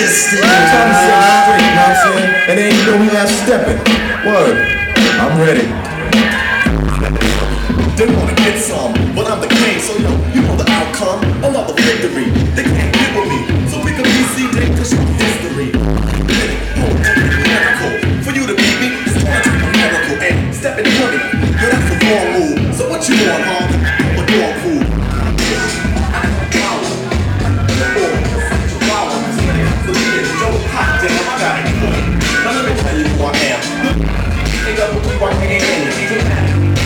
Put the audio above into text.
assisted. I'm trying to set it straight, you know what I'm saying? And then you know we half stepping. Word. I'm ready. They wanna get some, but I'm the king, so yo, you know the outcome. Another victory. They